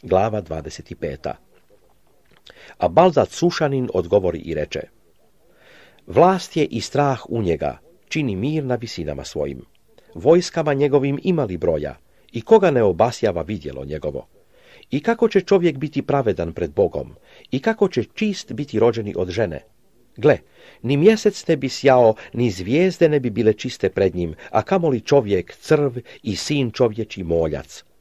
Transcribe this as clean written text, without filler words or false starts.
glava 25. A Balzat Sušanin odgovori i reče: Vlast je i strah u njega, čini mir na visinama svojim. Vojskama njegovim imali broja, i koga ne obasjava vidjelo njegovo. I kako će čovjek biti pravedan pred Bogom, i kako će čist biti rođeni od žene. Gle, ni mjesec ne bi sjao, ni zvijezde ne bi bile čiste pred njim, a kamoli čovjek crv i sin čovječi moljac.